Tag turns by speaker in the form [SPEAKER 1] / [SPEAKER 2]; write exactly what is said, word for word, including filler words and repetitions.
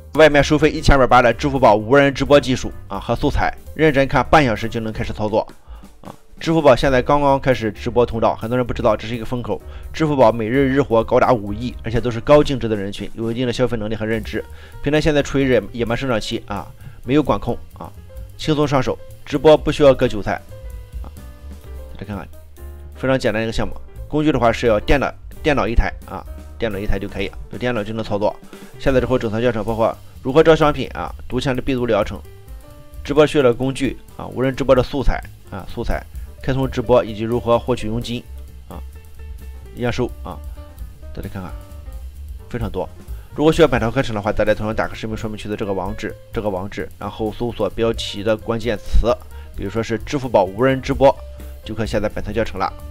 [SPEAKER 1] 外面收费一千二百八的支付宝无人直播技术啊和素材，认真看半小时就能开始操作啊。支付宝现在刚刚开始直播通道，很多人不知道这是一个风口。支付宝每日日活高达五亿，而且都是高净值的人群，有一定的消费能力和认知。平台现在处于野野蛮生长期啊，没有管控啊，轻松上手，直播不需要割韭菜啊。大家看看，非常简单的一个项目。工具的话是要电脑电脑一台啊。电脑一台就可以，有电脑就能操作。下载之后整套教程包括如何招商品啊、读钱的必读疗程、直播需要的工具啊、无人直播的素材啊、素材、开通直播以及如何获取佣金啊、验收啊，大家看看，非常多。如果需要本套课程的话，大家同样打开视频说明区的这个网址，这个网址，然后搜索标题的关键词，比如说是支付宝无人直播，就可以下载本套教程了。